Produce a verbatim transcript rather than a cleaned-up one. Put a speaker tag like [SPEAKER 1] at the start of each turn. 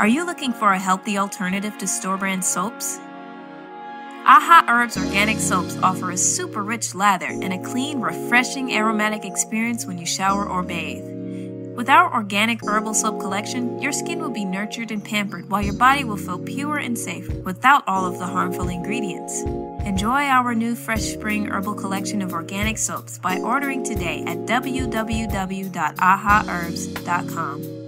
[SPEAKER 1] Are you looking for a healthy alternative to store-brand soaps? AhaHerbs organic soaps offer a super rich lather and a clean, refreshing, aromatic experience when you shower or bathe. With our organic herbal soap collection, your skin will be nurtured and pampered while your body will feel pure and safe without all of the harmful ingredients. Enjoy our new Fresh Spring Herbal collection of organic soaps by ordering today at w w w dot aha herbs dot com.